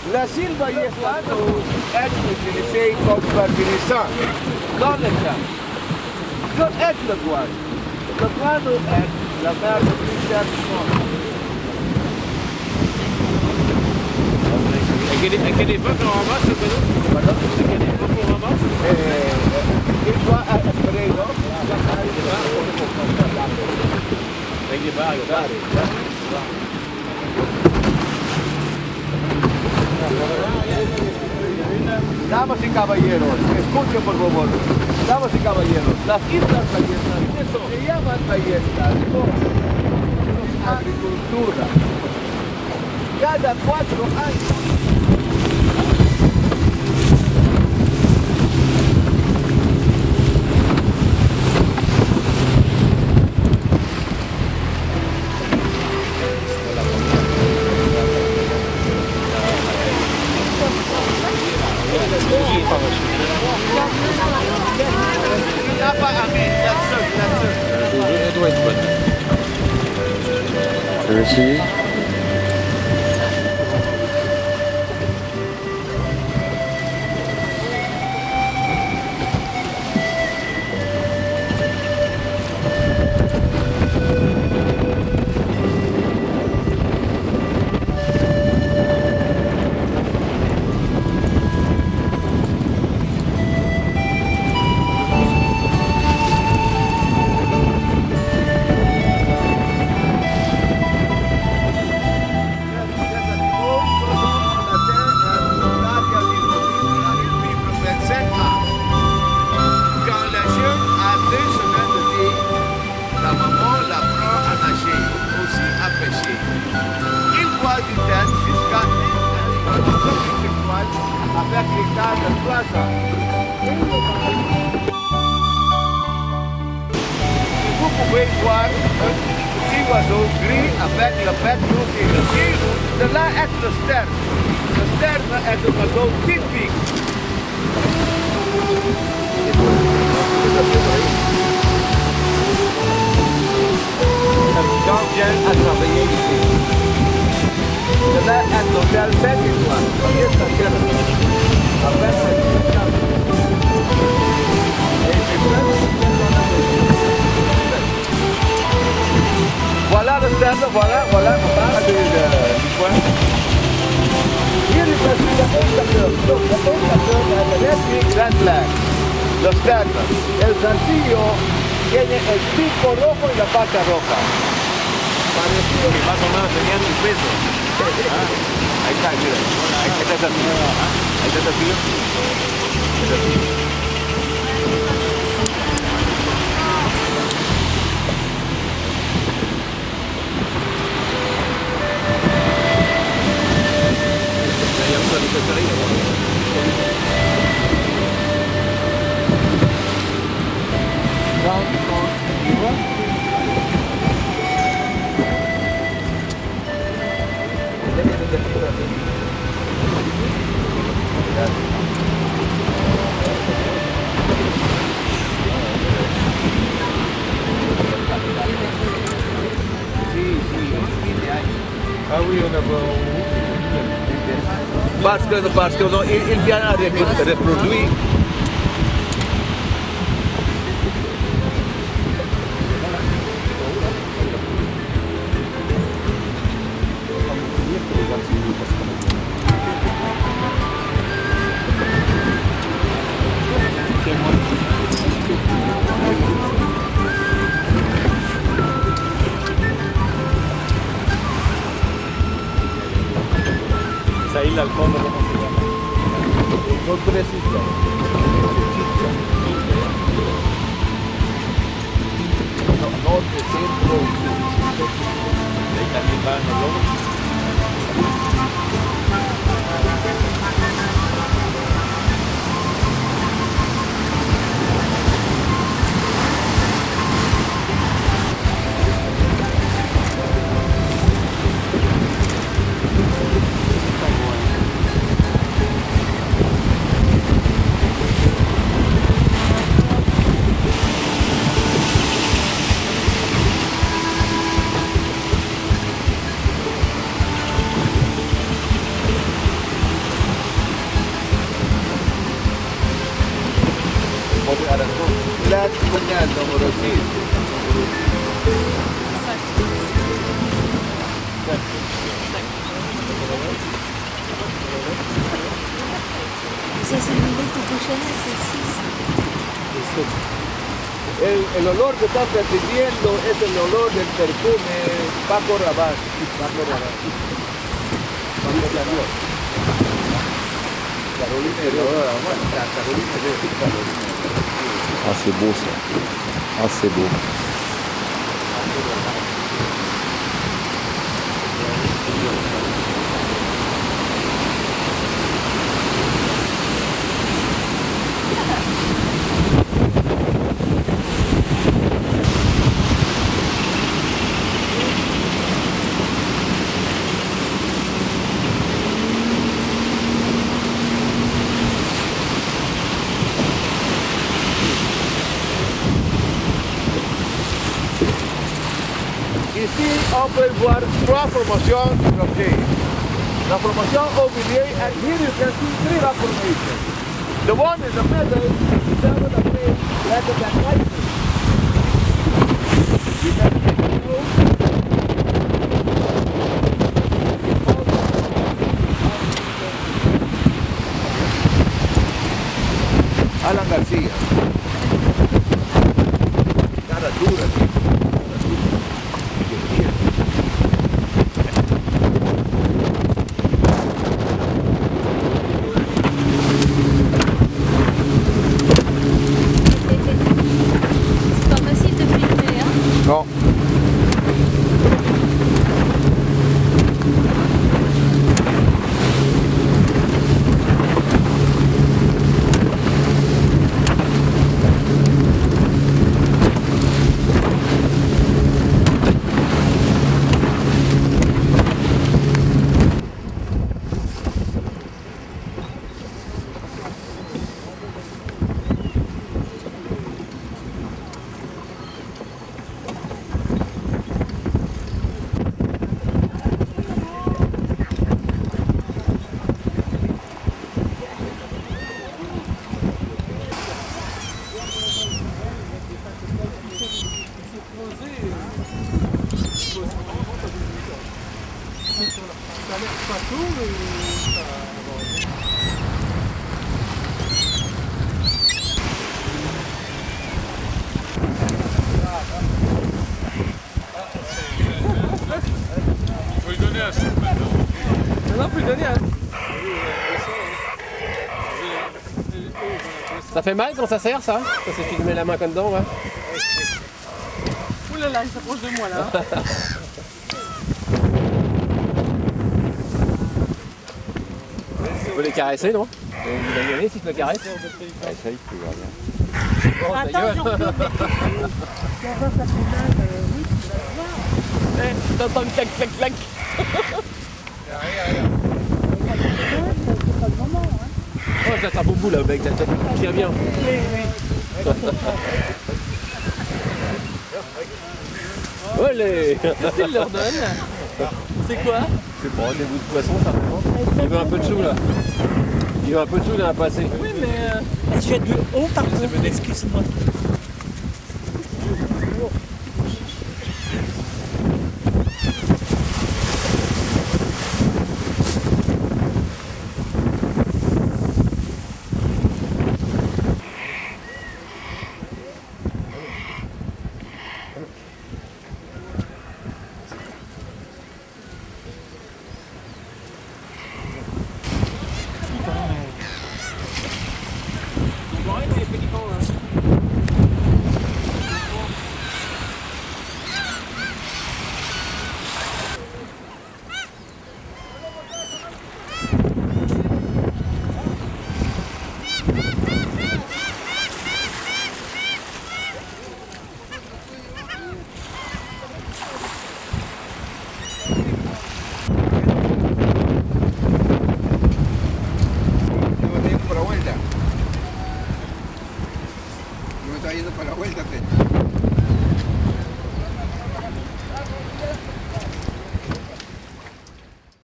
La Silva y es être utilisé comme fertilisant dans le champ. Non est le guano. Le guano est la merde plus chère du monde. À quelle époque on ramasse le panneau? Pardon? À quelle époque on ramasse? Il doit être prêt, non? Avec des barres, Damas y caballeros, escuchen por favor. Damas y caballeros, las islas ballestas se llaman ballestas por agricultura. Cada 4 años. Merci. Avec l'état de plaza. Vous pouvez voir un petit oiseau gris avec le bec rouge et le ciel. De là est le sterne. Le sterne est un oiseau typique. Un gens viennent à travailler ici. De là est l'hôtel 5 étoiles. Voyez ce que voilà le sterne, voilà, on parle du point. Hier is het de één de Red Grand Flag. Los ternos. El zarcillo tiene el pico rojo y la pata roja. Parecido. Que más o menos tenían un peso. Ahí está, mira. Ahí está el zarcillo. Ahí está el zarcillo. Ah oui, on a Parce que il vient à reproduire. Esa isla al fondo, ¿cómo se llama? Son 3 islas. Norte, centro y sur. Ahí también van los lobos. Segnal numero 5. Ça, c'est le modèle Coco Chanel, c'est 6. El olor que estás percibiendo es el olor del perfume Paco Rabanne. Paco Rabanne. Paco Rabanne. Carolina Herrera, bueno, Carolina Herrera. Ah, c'est beau ça. Ah, c'est beau. Ici, on peut voir 3 promotions OK. La promotion Auvillier, and here you can see 3 promotions. The one in the middle is 7 of me, rather than license. You can see the blue. Alan García. Cara dura, C'est pas facile de filmer, hein? no. Ça fait mal quand ça serre, ça? Quand c'est filmé la main comme dedans, ouais. Ouh là là, il s'approche de moi là. Tu peux les caresser, non? Il va y aller si tu le caresses? Essaye, tu vois bien. Oh, ta Attends, gueule. T'entends le clac, clac, clac. Oh, ça t'attrape au bout là, mec, ça tire bien. Olé! Qu'est-ce qu'il leur donne? C'est quoi? C'est pour des bouts de poisson, ça. Il veut un peu de sous là. Il veut un peu de sous, il en a pas assez. Oui, mais Je viens de haut par contre, excuse-moi.